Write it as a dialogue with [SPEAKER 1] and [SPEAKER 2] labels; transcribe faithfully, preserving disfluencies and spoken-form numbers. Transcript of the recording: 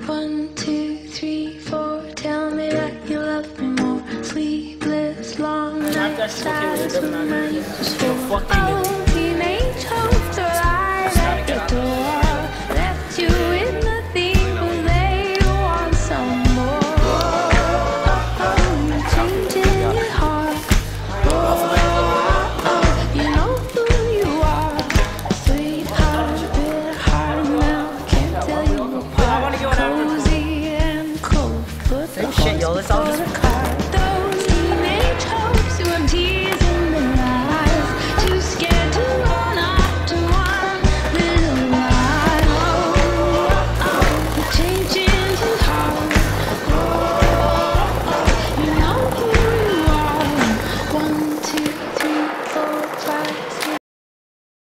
[SPEAKER 1] One, two, three, four. Tell me that you love me more. Sleepless, long nights, that's what nights.
[SPEAKER 2] Fucking